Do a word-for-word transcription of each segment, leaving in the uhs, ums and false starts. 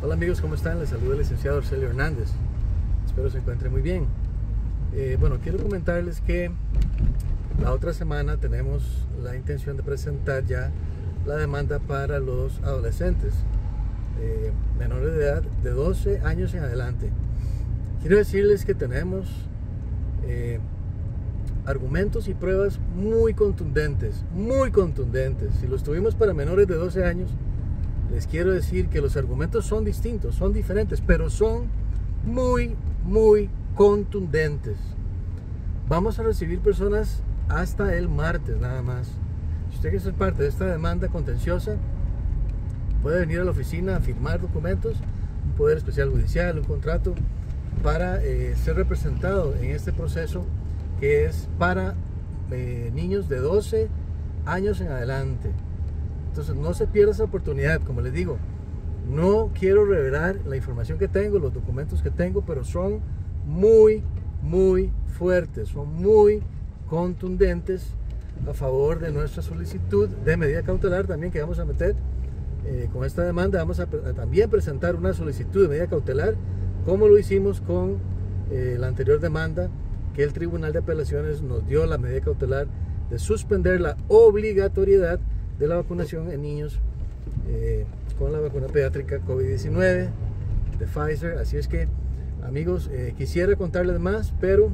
Hola amigos, ¿cómo están? Les saluda el licenciado Arcelio Hernández. Espero se encuentren muy bien. Eh, bueno, quiero comentarles que la otra semana tenemos la intención de presentar ya la demanda para los adolescentes eh, menores de edad de doce años en adelante. Quiero decirles que tenemos eh, argumentos y pruebas muy contundentes, muy contundentes. Si los tuvimos para menores de doce años, les quiero decir que los argumentos son distintos, son diferentes, pero son muy, muy contundentes. Vamos a recibir personas hasta el martes nada más. Si usted quiere ser parte de esta demanda contenciosa, puede venir a la oficina a firmar documentos, un poder especial judicial, un contrato, para eh, ser representado en este proceso que es para eh, niños de doce años en adelante. Entonces no se pierda esa oportunidad. Como les digo, no quiero revelar la información que tengo, los documentos que tengo, pero son muy, muy fuertes, son muy contundentes a favor de nuestra solicitud de medida cautelar también que vamos a meter eh, con esta demanda. Vamos a, a también presentar una solicitud de medida cautelar como lo hicimos con eh, la anterior demanda, que el Tribunal de Apelaciones nos dio la medida cautelar de suspender la obligatoriedad de la vacunación en niños eh, con la vacuna pediátrica COVID diecinueve de Pfizer. Así es que, amigos, eh, quisiera contarles más, pero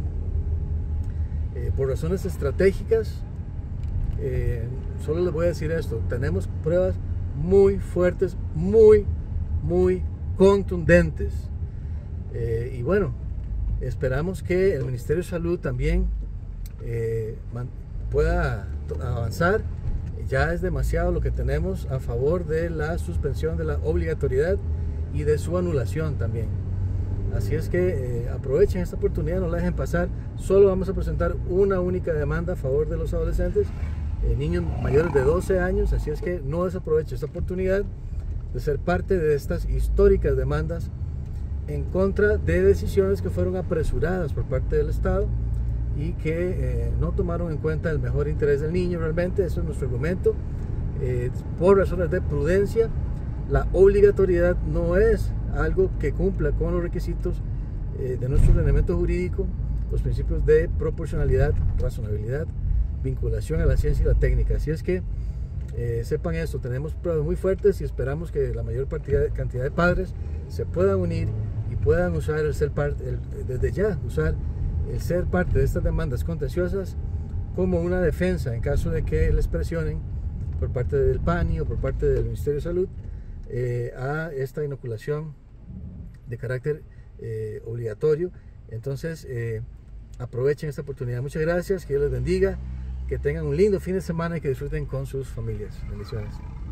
eh, por razones estratégicas eh, solo les voy a decir esto: tenemos pruebas muy fuertes, muy, muy contundentes, eh, y bueno, esperamos que el Ministerio de Salud también eh, pueda avanzar. Ya es demasiado lo que tenemos a favor de la suspensión de la obligatoriedad y de su anulación también. Así es que eh, aprovechen esta oportunidad, no la dejen pasar. Solo vamos a presentar una única demanda a favor de los adolescentes, eh, niños mayores de doce años. Así es que no desaprovechen esta oportunidad de ser parte de estas históricas demandas en contra de decisiones que fueron apresuradas por parte del Estado y que eh, no tomaron en cuenta el mejor interés del niño. Realmente eso es nuestro argumento. Eh, por razones de prudencia, la obligatoriedad no es algo que cumpla con los requisitos eh, de nuestro ordenamiento jurídico, los principios de proporcionalidad, razonabilidad, vinculación a la ciencia y la técnica. Así es que eh, sepan esto, tenemos pruebas muy fuertes y esperamos que la mayor cantidad de padres se puedan unir y puedan usar el ser parte, el, desde ya usar el ser parte de estas demandas contenciosas como una defensa en caso de que les presionen por parte del P A N I o por parte del Ministerio de Salud eh, a esta inoculación de carácter eh, obligatorio. Entonces eh, aprovechen esta oportunidad. Muchas gracias, que Dios les bendiga, que tengan un lindo fin de semana y que disfruten con sus familias. Bendiciones.